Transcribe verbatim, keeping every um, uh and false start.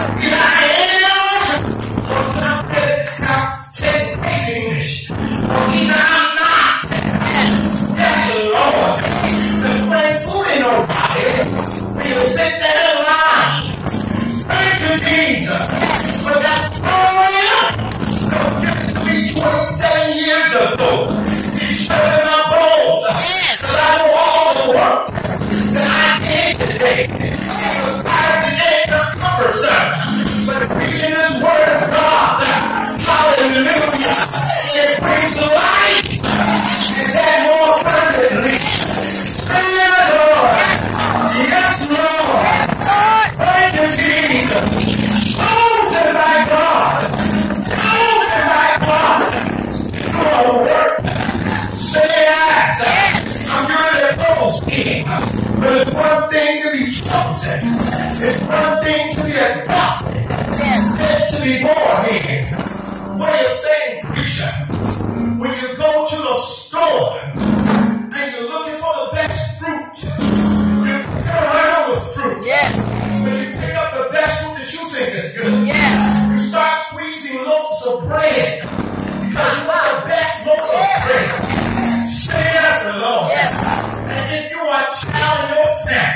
Here I am. So now let's take English. Or either I'm not. Yes, Lord. Because when it's fooling nobody, when you sit there in line, thank you, Jesus. But that's all I am. Don't give it to me twenty-seven years ago. You showed in my bones. Because I know all the work that I did today. It was tired and not cumbersome. But preaching this word of God, hallelujah, it brings life. And that more permanently. Say it, Lord. Yes, Lord. Thank you, Jesus. Chosen by God. Chosen by God. For a work. Say yes. I'm doing it close, King. But it's one thing to be chosen. It's one thing to be adopted. It's then to be born in. What are you saying, preacher? When you go to the store and you're looking for the best fruit, you pick around with fruit. Yes. But you pick up the best fruit that you think is good. Yes. You start squeezing loaves of bread because you want the best loaf of bread. Say that, the Lord. Yes. And if you are a child in your family,